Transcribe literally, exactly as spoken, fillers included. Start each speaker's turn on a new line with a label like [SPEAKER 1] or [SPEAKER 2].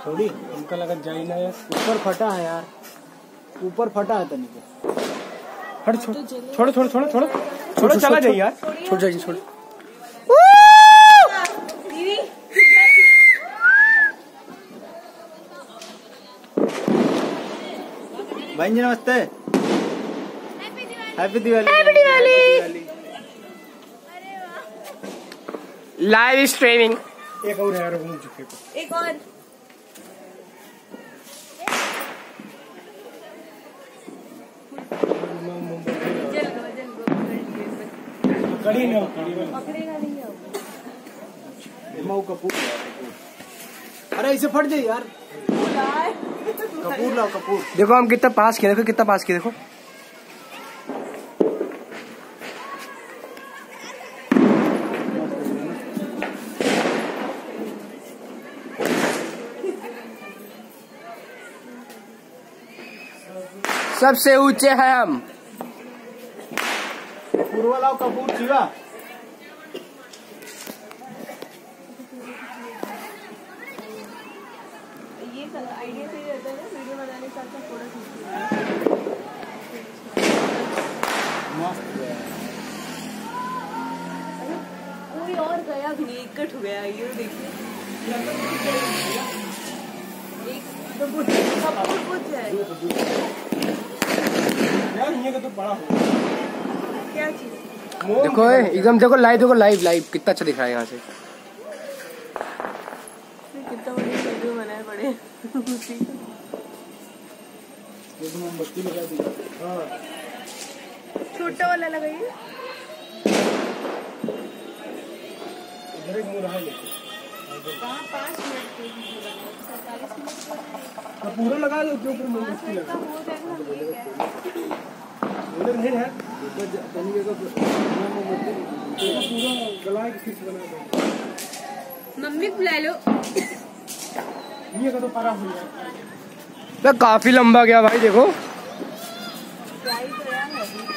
[SPEAKER 1] थोड़ी हमका लगा जाई ना यार, ऊपर फटा है यार, ऊपर फटा है तनिक। हट छोड़ छोड़ छोड़ छोड़ छोड़ छोड़ चला जाइए यार, छोड़ जाइए छोड़। भाई जी नमस्ते, happy Diwali. Happy Diwali.
[SPEAKER 2] Live streaming.
[SPEAKER 1] एक और है यार, एक और कड़ी नहीं पकड़ेगा नहीं कपूर। अरे इसे फट जाए यार, कपूर लाओ कपूर।
[SPEAKER 2] देखो हम कितना पास किए, देखो कितना पास किए, देखो सबसे ऊंचे हैं हम।
[SPEAKER 1] कपूर वाला कपूर जीवा।
[SPEAKER 3] ये आइडिया सही रहता है ना, वीडियो बनाने के साथ फोटो खींचना। कोई और गया भी नहीं, इकट्ठ हो गया। ये देखिए एक कपूर कुछ है
[SPEAKER 1] यार, ये तो बड़ा हो
[SPEAKER 3] क्या चीज।
[SPEAKER 2] देखो एकदम, देखो लाइव, देखो लाइव लाइव कितना अच्छा दिख रहा है यहाँ से।
[SPEAKER 3] कितना बड़ी वीडियो बनाए बड़े।
[SPEAKER 1] मोमबत्ती लगा दी। हाँ
[SPEAKER 3] छोटा वाला लगाइए।
[SPEAKER 1] इधर एक मुंह रहा है।
[SPEAKER 3] कहाँ पाँच मिनट के सैतालीस मिनट
[SPEAKER 1] पूरा लगा दो, उसके ऊपर मोमबत्ती लगा उधर नहीं है। पूरा गला की खींच बना दो।
[SPEAKER 3] मम्मी को बुला लो।
[SPEAKER 1] ये का तो पारा हो गया।
[SPEAKER 2] काफी लंबा गया भाई, देखो।
[SPEAKER 3] ट्राई तो यार है।